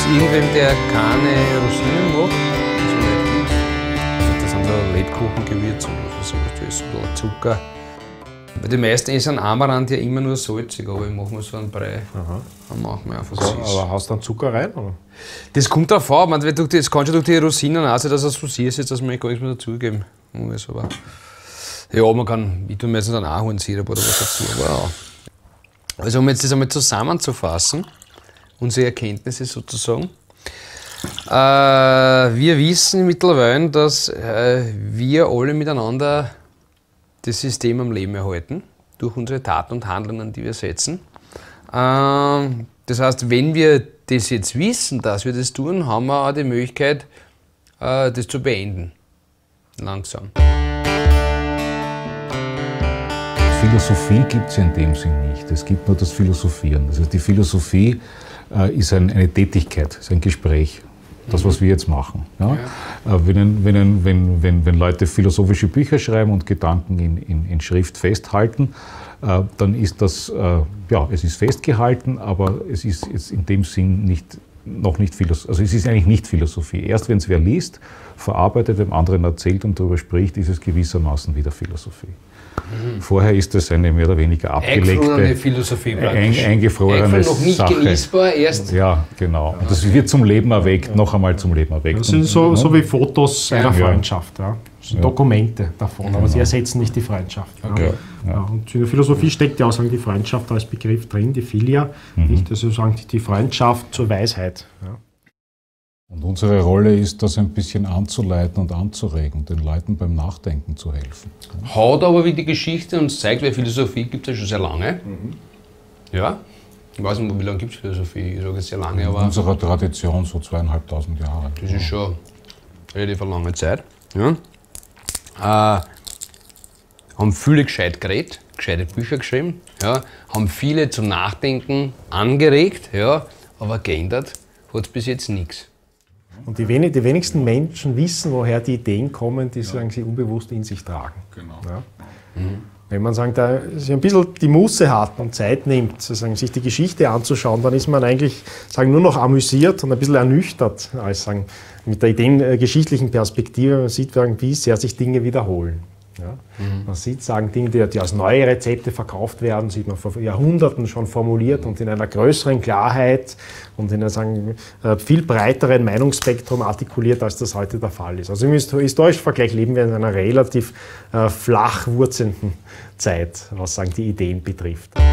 es irgendwem, der keine Rosinen mag? Also nicht gut. Also das sind da Lebkuchengewürze oder sowas, da ist ein Zucker. Weil die meisten essen Amaranth ja immer nur salzig, aber ich mache mir so einen Brei. Aha. Dann machen wir einfach so. Aber haust du dann Zucker rein? Oder? Das kommt darauf an, das kannst du durch die Rosinen auch sein, dass es so süß ist, dass man gar nichts mehr dazugeben muss. Aber ja, man kann, ich tue mir jetzt einen Ahornsirup oder was dazu. Aber ja. Also um jetzt das einmal zusammenzufassen, unsere Erkenntnisse sozusagen. Wir wissen mittlerweile, dass wir alle miteinander das System am Leben erhalten, durch unsere Taten und Handlungen, die wir setzen. Das heißt, wenn wir das jetzt wissen, dass wir das tun, haben wir auch die Möglichkeit, das zu beenden. Langsam. Philosophie gibt es ja in dem Sinn nicht. Es gibt nur das Philosophieren. Das heißt, die Philosophie ist eine Tätigkeit, ist ein Gespräch. Das, was wir jetzt machen. Ja? Ja. Wenn Leute philosophische Bücher schreiben und Gedanken in Schrift festhalten, dann ist das, ja, es ist festgehalten, aber es ist jetzt in dem Sinn noch nicht Philosophie. Also es ist eigentlich nicht Philosophie. Erst wenn es wer liest, verarbeitet, dem anderen erzählt und darüber spricht, ist es gewissermaßen wieder Philosophie. Vorher ist es eine mehr oder weniger abgelegte, Philosophie eingefrorene einfach noch nicht Sache. Genießbar erst. Ja, genau. Und das wird zum Leben erweckt, noch einmal zum Leben erweckt. Das sind so wie Fotos einer Freundschaft, ja. Dokumente davon, aber sie ersetzen nicht die Freundschaft. Okay. Ja. Und in der Philosophie steckt ja auch die Freundschaft als Begriff drin, die Philia, nicht? Also sagen die Freundschaft zur Weisheit. Ja. Und unsere Rolle ist, das ein bisschen anzuleiten und anzuregen, den Leuten beim Nachdenken zu helfen. Haut aber wie die Geschichte uns zeigt, weil Philosophie gibt es ja schon sehr lange. Ja, ich weiß nicht, wie lange gibt es Philosophie? Ich sage jetzt sehr lange, aber... In unserer Tradition so 2500 Jahre. Das ist schon relativ eine lange Zeit. Ja. Haben viele gescheit geredet, gescheite Bücher geschrieben, ja, haben viele zum Nachdenken angeregt, ja, aber geändert hat es bis jetzt nichts. Und die wenigsten Menschen wissen, woher die Ideen kommen, die sie unbewusst in sich tragen. Genau. Ja? Wenn man sagt, sich ein bisschen die Muße hat und Zeit nimmt, sich die Geschichte anzuschauen, dann ist man eigentlich nur noch amüsiert und ein bisschen ernüchtert, als mit der geschichtlichen Perspektive. Man sieht, wie sehr sich Dinge wiederholen. Ja? Man sieht, Dinge, die als neue Rezepte verkauft werden, sieht man vor Jahrhunderten schon formuliert und in einer größeren Klarheit und in einem viel breiteren Meinungsspektrum artikuliert, als das heute der Fall ist. Also im historischen Vergleich leben wir in einer relativ flach wurzelnden Zeit, was die Ideen betrifft. Ja,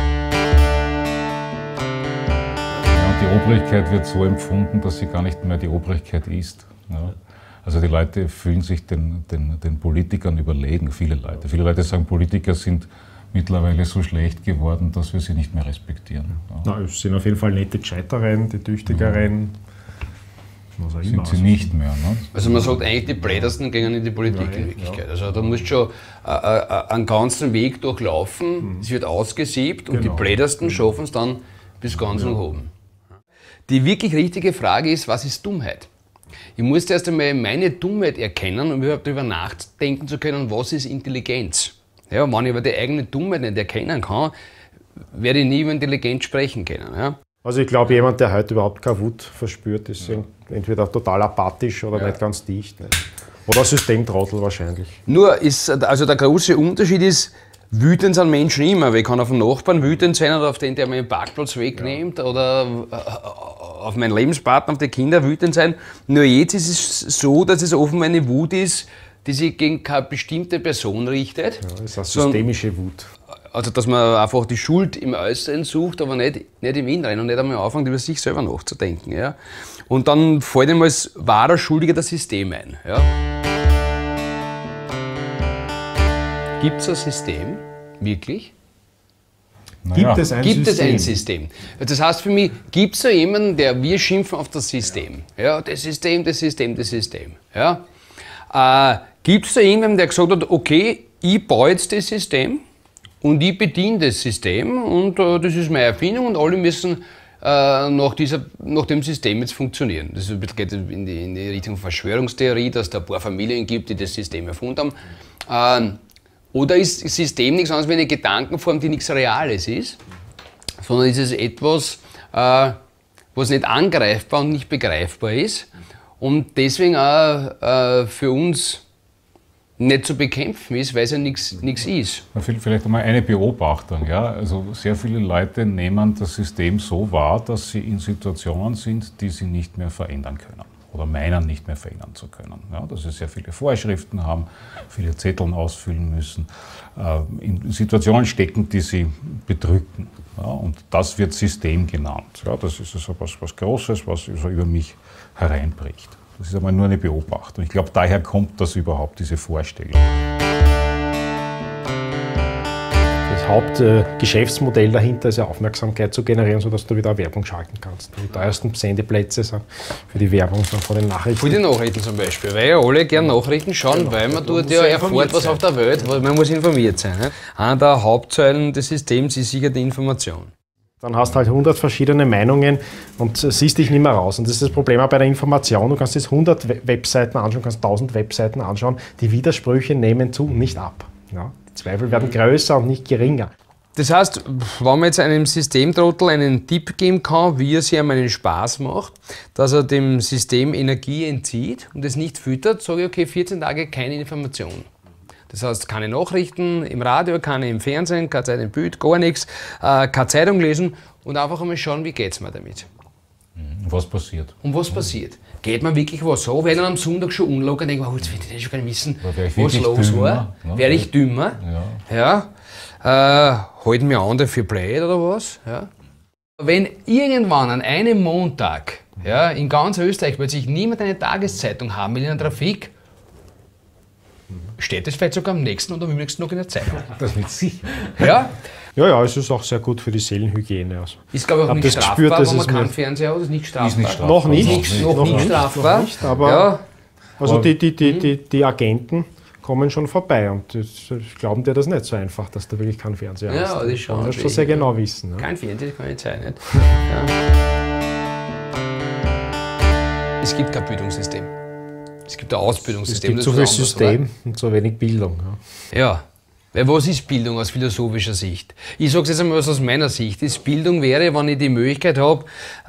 und die Obrigkeit wird so empfunden, dass sie gar nicht mehr die Obrigkeit ist. Ja? Also die Leute fühlen sich den Politikern überlegen, viele Leute. Viele Leute sagen, Politiker sind mittlerweile so schlecht geworden, dass wir sie nicht mehr respektieren. Ja. Na, es sind auf jeden Fall nette Gescheiteren, die Tüchtigeren. Was auch immer. Sind sie nicht mehr. Ne? Also man sagt eigentlich, die Blädersten gehen in die Politik in Wirklichkeit. Ja. Also da musst du schon einen ganzen Weg durchlaufen, es wird ausgesiebt und die Blädersten schaffen es dann bis ganz nach oben. Die wirklich richtige Frage ist, was ist Dummheit? Ich muss erst einmal meine Dummheit erkennen, um überhaupt darüber nachdenken zu können, was ist Intelligenz. Ja, wenn ich aber die eigene Dummheit nicht erkennen kann, werde ich nie über Intelligenz sprechen können. Ja. Also ich glaube, jemand, der heute überhaupt keine Wut verspürt, ist entweder total apathisch oder nicht ganz dicht. Nicht? Oder Systemtrottel wahrscheinlich. Nur ist, also der große Unterschied ist, wütend sind Menschen immer, weil ich kann auf den Nachbarn wütend sein oder auf den, der meinen Parkplatz wegnimmt oder auf meinen Lebenspartner, auf die Kinder wütend sein. Nur jetzt ist es so, dass es offenbar eine Wut ist, die sich gegen keine bestimmte Person richtet. Ja, das ist eine systemische Wut. Also dass man einfach die Schuld im Äußeren sucht, aber nicht im Inneren und nicht einmal anfängt, über sich selber nachzudenken. Ja? Und dann fällt ihm als wahrer Schuldiger das System ein. Ja? Gibt es ein System? Wirklich? Naja. Gibt es ein System? Das heißt für mich, gibt es so jemanden, wir schimpfen auf das System. Ja, das System. Ja? Gibt es da jemanden, der gesagt hat, okay, ich baue jetzt das System und ich bediene das System und das ist meine Erfindung und alle müssen nach dem System jetzt funktionieren. Das geht in die Richtung Verschwörungstheorie, dass es da ein paar Familien gibt, die das System erfunden haben. Oder ist das System nichts anderes wie eine Gedankenform, die nichts Reales ist, sondern ist es etwas, was nicht angreifbar und nicht begreifbar ist und deswegen auch für uns nicht zu bekämpfen ist, weil es ja nichts ist. Vielleicht einmal eine Beobachtung. Ja? Also sehr viele Leute nehmen das System so wahr, dass sie in Situationen sind, die sie nicht mehr verändern können oder meinen nicht mehr verändern zu können. Ja? Dass sie sehr viele Vorschriften haben, viele Zettel ausfüllen müssen, in Situationen stecken, die sie bedrücken. Ja? Und das wird System genannt. Ja? Das ist also was Großes, was also über mich hereinbricht. Das ist aber nur eine Beobachtung. Ich glaube, daher kommt das überhaupt, diese Vorstellung. Das Hauptgeschäftsmodell dahinter ist ja Aufmerksamkeit zu generieren, sodass du wieder Werbung schalten kannst. Die teuersten Sendeplätze sind für die Werbung vor den Nachrichten. Für die Nachrichten zum Beispiel, weil ja alle gerne Nachrichten schauen, weil man dort ja erfährt, was auf der Welt, man muss informiert sein. Ne? Eine der Hauptsäulen des Systems ist sicher die Information. Dann hast du halt 100 verschiedene Meinungen und siehst dich nicht mehr raus. Und das ist das Problem auch bei der Information. Du kannst jetzt 100 Webseiten anschauen, kannst 1000 Webseiten anschauen. Die Widersprüche nehmen zu und nicht ab. Ja? Die Zweifel werden größer und nicht geringer. Das heißt, wenn man jetzt einem Systemtrottel einen Tipp geben kann, wie er sich einen Spaß macht, dass er dem System Energie entzieht und es nicht füttert, sage ich, okay, 14 Tage keine Information. Das heißt, keine Nachrichten im Radio, keine im Fernsehen, keine Zeit im Bild, gar nichts, keine Zeitung lesen und einfach einmal schauen, wie geht es mir damit. Was passiert? Und was passiert? Geht mir wirklich was an? Weil ich dann am Sonntag schon unlocker denke, oh, jetzt will ich schon gar nicht wissen, was los war. Werde ich dümmer? Halten mir andere für blöd oder was? Ja. Wenn irgendwann an einem Montag in ganz Österreich plötzlich niemand eine Tageszeitung haben will in der Trafik, steht es vielleicht sogar am nächsten oder am übernächsten noch in der Zeitung. Das wird sicher. Ja? Ja, es ist auch sehr gut für die Seelenhygiene. Also. Ist, glaube ich, auch nicht strafbar, wenn man keinen Fernseher hat. Ist nicht strafbar. Ist nicht strafbar. Noch nicht. Noch nicht strafbar. Noch nicht, aber also die Agenten kommen schon vorbei und glauben dir das nicht so einfach, dass du wirklich keinen Fernseher hast. Ja, das ist schon. Du musst das sehr genau wissen. Ja. Kein Fernseher, das kann nicht sein. Nicht? Es gibt kein Bildungssystem. Es gibt ein Ausbildungssystem. Es gibt zu viel System und zu wenig Bildung. Ja. Weil was ist Bildung aus philosophischer Sicht? Ich sage es jetzt einmal aus meiner Sicht. Das Bildung wäre, wenn ich die Möglichkeit habe,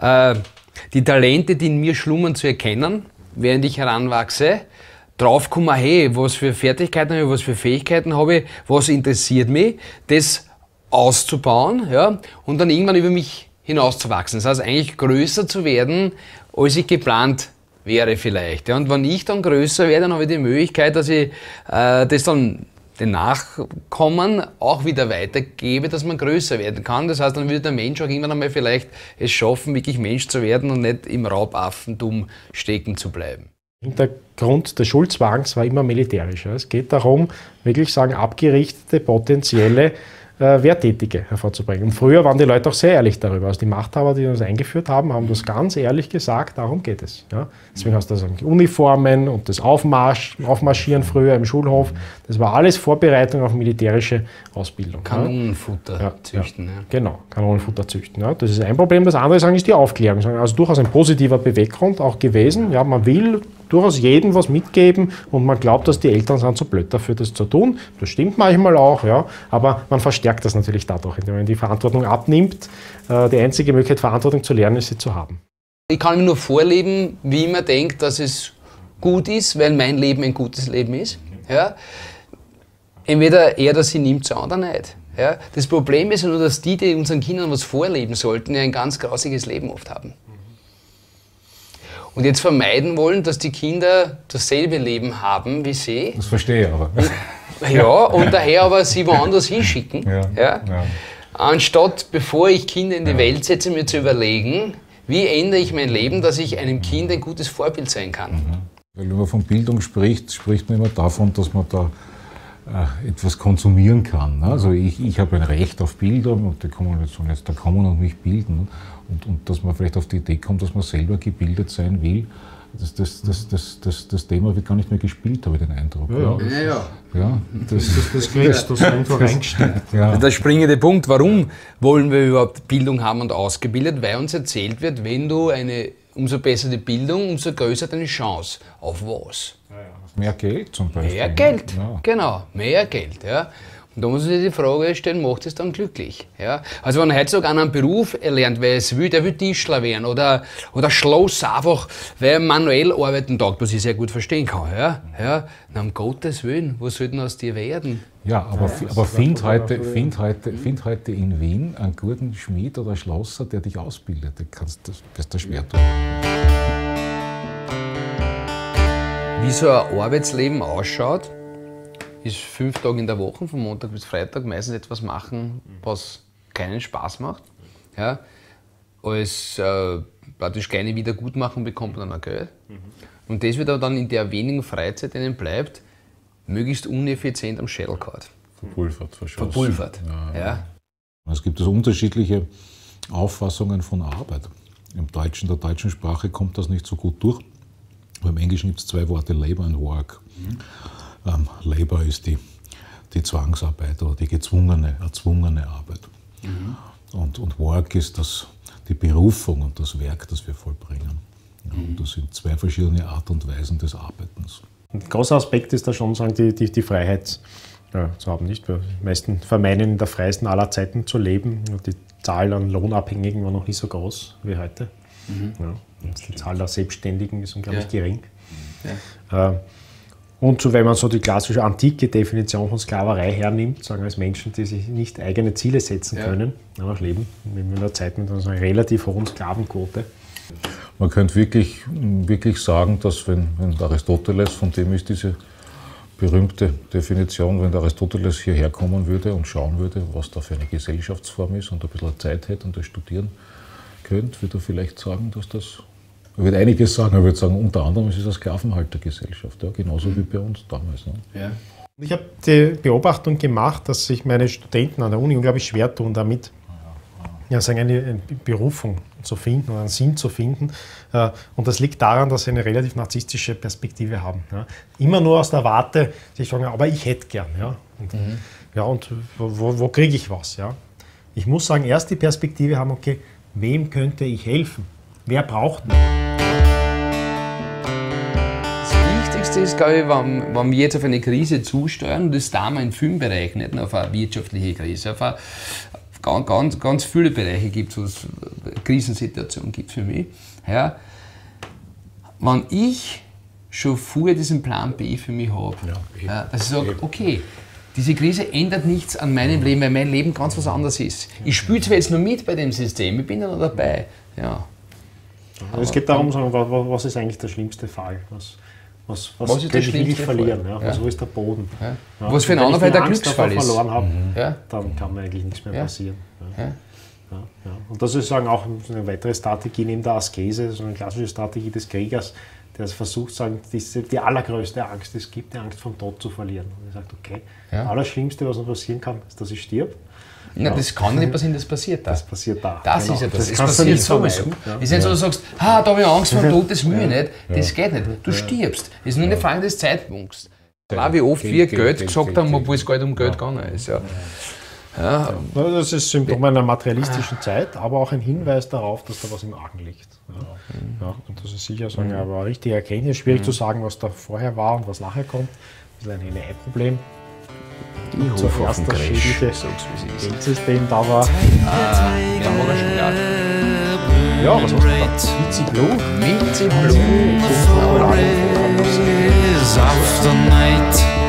die Talente, die in mir schlummern, zu erkennen, während ich heranwachse, draufkommen, hey, was für Fertigkeiten habe ich, was für Fähigkeiten habe ich, was interessiert mich, das auszubauen, ja, und dann irgendwann über mich hinauszuwachsen. Das heißt, eigentlich größer zu werden, als ich geplant wäre vielleicht. Ja. Und wenn ich dann größer werde, dann habe ich die Möglichkeit, dass ich das dann den Nachkommen auch wieder weitergebe, dass man größer werden kann. Das heißt, dann würde der Mensch auch irgendwann einmal vielleicht es schaffen, wirklich Mensch zu werden und nicht im Raubaffentum stecken zu bleiben. Der Grund des Schulzwangs war immer militärisch. Es geht darum, wirklich sagen, abgerichtete, potenzielle Wehrtätige hervorzubringen. Und früher waren die Leute auch sehr ehrlich darüber. Also die Machthaber, die das eingeführt haben, haben das ganz ehrlich gesagt, darum geht es. Ja? Deswegen hast du das Uniformen und das Aufmarschieren früher im Schulhof. Das war alles Vorbereitung auf militärische Ausbildung. Kanonenfutter züchten. Ja. Genau, Kanonenfutter züchten. Ja. Das ist ein Problem. Das andere ist die Aufklärung. Also durchaus ein positiver Beweggrund auch gewesen. Ja, man will durchaus jedem was mitgeben und man glaubt, dass die Eltern sind so blöd dafür, das zu tun. Das stimmt manchmal auch, ja, aber man verstärkt das natürlich dadurch, indem man die Verantwortung abnimmt. Die einzige Möglichkeit, Verantwortung zu lernen, ist sie zu haben. Ich kann mir nur vorleben, wie ich mir denke, dass es gut ist, weil mein Leben ein gutes Leben ist. Ja. Entweder er oder sie nimmt es an oder nicht. Ja. Das Problem ist ja nur, dass die unseren Kindern was vorleben sollten, ja ein ganz grausiges Leben oft haben. Und jetzt vermeiden wollen, dass die Kinder dasselbe Leben haben wie sie. Das verstehe ich aber. Ja, und daher aber sie woanders hinschicken. Ja. Anstatt, bevor ich Kinder in die Welt setze, mir zu überlegen, wie ändere ich mein Leben, dass ich einem Kind ein gutes Vorbild sein kann. Wenn man von Bildung spricht, spricht man immer davon, dass man da etwas konsumieren kann. Also ich habe ein Recht auf Bildung und die sollen jetzt da kommen und mich bilden. Und dass man vielleicht auf die Idee kommt, dass man selber gebildet sein will, das Thema wird gar nicht mehr gespielt, habe ich den Eindruck. Das kriegst du einfach eingestellt. Ja. Das ist der springende Punkt. Warum wollen wir überhaupt Bildung haben und ausgebildet? Weil uns erzählt wird, wenn du umso besser die Bildung, umso größer deine Chance. Auf was? Mehr Geld zum Beispiel. Mehr Geld, genau, mehr Geld. Ja. Und da muss man sich die Frage stellen, macht es dann glücklich? Ja? Also wenn er heutzutage einen Beruf erlernt, weil er es will, der will Tischler werden oder Schlosser, einfach weil er manuell arbeiten taugt, was ich sehr gut verstehen kann. Ja? Ja? Na, um Gottes Willen, was soll denn aus dir werden? Ja, aber find heute in Wien einen guten Schmied oder Schlosser, der dich ausbildet. Das ist schwer tun. Wie so ein Arbeitsleben ausschaut, ist 5 Tage in der Woche, von Montag bis Freitag, meistens etwas machen, was keinen Spaß macht. Ja, als praktisch kleine Wiedergutmachung bekommt man dann auch Geld. Und das wird aber dann in der wenigen Freizeit, die einem bleibt, möglichst uneffizient am Schädel gehauen. Verpulvert, verschossen. Verpulvert. Ja. Es gibt also unterschiedliche Auffassungen von Arbeit. In der deutschen Sprache kommt das nicht so gut durch. Im Englischen gibt es 2 Worte, Labor und Work. Labor ist die Zwangsarbeit oder die erzwungene Arbeit. Und Work ist die Berufung und das Werk, das wir vollbringen. Ja, und das sind 2 verschiedene Art und Weisen des Arbeitens. Ein großer Aspekt ist da schon, sagen, die Freiheit zu haben. Nicht? Die meisten vermeiden in der freiesten aller Zeiten zu leben. Und die Zahl an Lohnabhängigen war noch nie so groß wie heute. Ja, die Zahl der Selbstständigen ist unglaublich gering. Ja. Und so, wenn man so die klassische antike Definition von Sklaverei hernimmt, sagen als Menschen, die sich nicht eigene Ziele setzen können, einfach leben, in einer Zeit mit einer relativ hohen Sklavenquote. Man könnte wirklich sagen, dass wenn Aristoteles, von dem ist diese berühmte Definition, wenn Aristoteles hierher kommen würde und schauen würde, was da für eine Gesellschaftsform ist und ein bisschen Zeit hätte und das studieren könnte, würde er vielleicht sagen, dass das... Er würde einiges sagen, er würde sagen, unter anderem es ist eine Sklavenhaltergesellschaft, ja, genauso wie bei uns damals. Ne? Ja. Ich habe die Beobachtung gemacht, dass sich meine Studenten an der Uni unglaublich schwer tun damit, eine Berufung zu finden oder einen Sinn zu finden. Und das liegt daran, dass sie eine relativ narzisstische Perspektive haben. Ja. Immer nur aus der Warte, sich sagen, aber ich hätte gern. Ja. Und wo kriege ich was? Ja. Ich muss sagen, erst die Perspektive haben, okay, wem könnte ich helfen? Wer braucht mich? Das Wichtigste ist, glaube ich, wenn wir jetzt auf eine Krise zusteuern, und das da mal im Filmbereich, nicht nur auf eine wirtschaftliche Krise, auf eine ganz viele Bereiche gibt, wo es Krisensituationen gibt für mich. Ja, wenn ich schon vorher diesen Plan B für mich habe, dass ich sage, okay, diese Krise ändert nichts an meinem Leben, weil mein Leben ganz was anderes ist. Ich spiele zwar jetzt nur mit bei dem System, ich bin ja noch dabei. Ja. Es geht darum, was ist eigentlich der schlimmste Fall? Was ist der schlimmste verlieren? Ja? Wo ist der Boden? Ja. Ja. Was für ein anderer Fall der Glücksfall ist. Verloren habe, dann kann mir eigentlich nichts mehr passieren. Ja. Und das ist sagen, auch eine weitere Strategie neben der Askese, so eine klassische Strategie des Kriegers, der versucht, sagen, die allergrößte Angst, es gibt die Angst vom Tod zu verlieren. Und er sagt, okay, das Allerschlimmste, was noch passieren kann, ist, dass ich stirb. Na, das kann nicht passieren, das passiert da. Das passiert da. Das ist ja das. Es passiert sowieso. Es ist nicht so, dass du sagst, da habe ich Angst vor dem Tod, das will ich nicht. Das geht nicht. Du stirbst. Es ist nur eine Frage des Zeitpunkts. Klar, wie oft wir Geld gesagt haben, obwohl es gar nicht um Geld gegangen ist. Ja. Das ist Symptom einer materialistischen Zeit, aber auch ein Hinweis darauf, dass da was im Argen liegt. Und das ist sicher so eine richtige Erkenntnis. Schwierig zu sagen, was da vorher war und was nachher kommt. Das ist ein NEI-Problem. Ich hoffe auf den Crash, sag's wie es ist. Geldsystem da war. Ja, was hast du da? Mitzi Blue? Mitzi Blue. After night